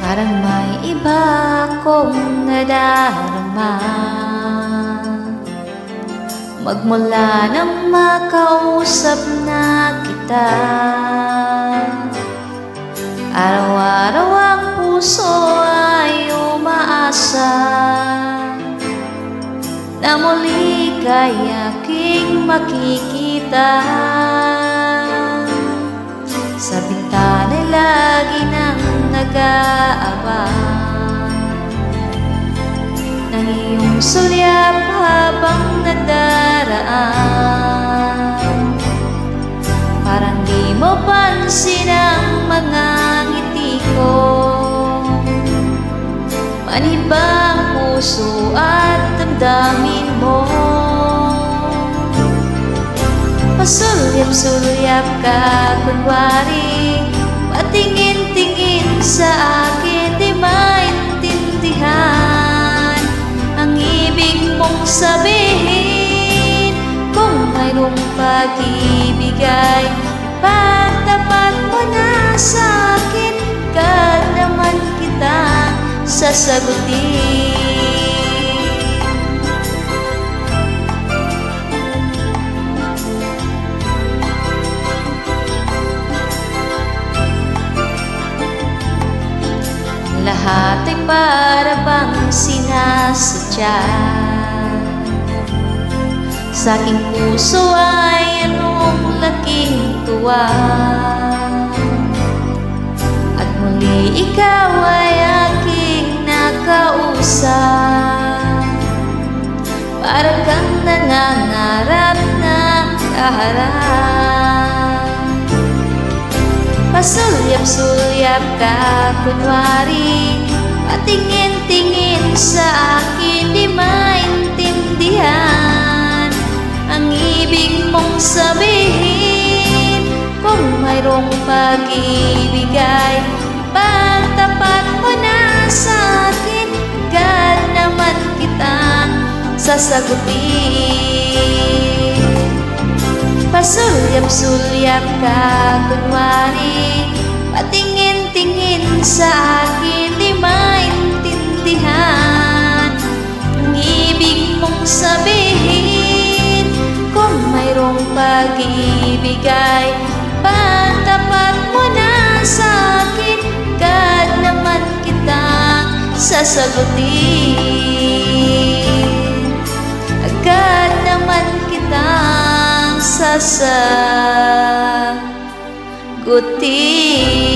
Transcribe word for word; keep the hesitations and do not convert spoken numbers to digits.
Parang may iba kong nadarama magmula nang makausap na kita. Araw-araw ang puso ay umaasa na muli kay aking makikita. Sa bintana lagi nang nag-aabang ng iyong sulyap habang nadaraan. Parang di mo pansin ang mga ngiti ko, manibang puso at damdamin mo. Pasulyap-sulyap ka kunwari, patingin-tingin sa akin, di maintindihan ang ibig mong sabihin. Kung mayroong pag-ibig ay pagtapat mo na sa akin, agad naman kita sasagutin. Lahat ay para bang sinasadya, sa aking puso ay anong laking tuwa. At muli ikaw ay aking nakausap, para kang nangangarap na kaharap. Pasulyap-sulyap ka kunwari, patingin-tingin sa akin, di maintindihan ang ibig mong sabihin. Kung mayroong pag-ibig ay pagtapat mo na sa akin, agad naman kitang sasagutin. Pasulyap-sulyap ka kunwari, patingin-tingin sa akin, di maintindihan ang ibig mong sabihin. Kung mayroong pag-ibig ay pagtapat mo na sa akin, agad naman kitang sasagutin. Agad naman kitang sasagutin.